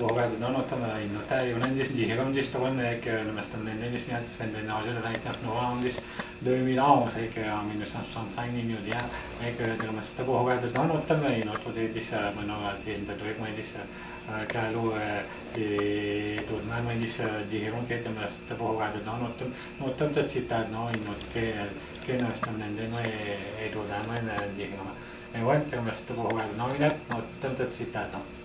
pohogado no notama inota yunandis diherondis togonne que namastam nendis miats and then âge de 29 novembre 2011 et que en 1965 in India et que namastam pohogado no notama inotro de dis manovati in the direct dis kalu e tornama dis diheron che namastam pohogado no notam città no inot che namastam nendeno e tornama diherama e guarda namastam pohogado no notam città no